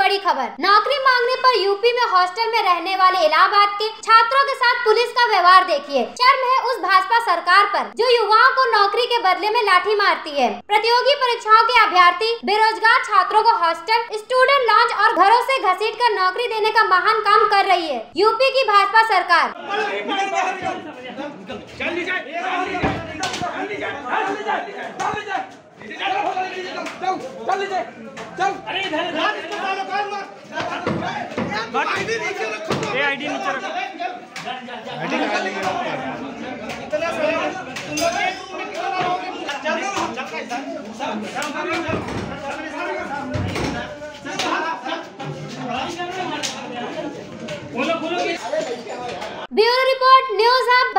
बड़ी खबर। नौकरी मांगने पर यूपी में हॉस्टल में रहने वाले इलाहाबाद के छात्रों के साथ पुलिस का व्यवहार देखिए। शर्म है उस भाजपा सरकार पर जो युवाओं को नौकरी के बदले में लाठी मारती है। प्रतियोगी परीक्षाओं के अभ्यर्थी बेरोजगार छात्रों को हॉस्टल, स्टूडेंट लॉन्च और घरों से घसीट कर नौकरी देने का महान काम कर रही है यूपी की भाजपा सरकार। आईडी नीचे रखो। Bureau report, news hub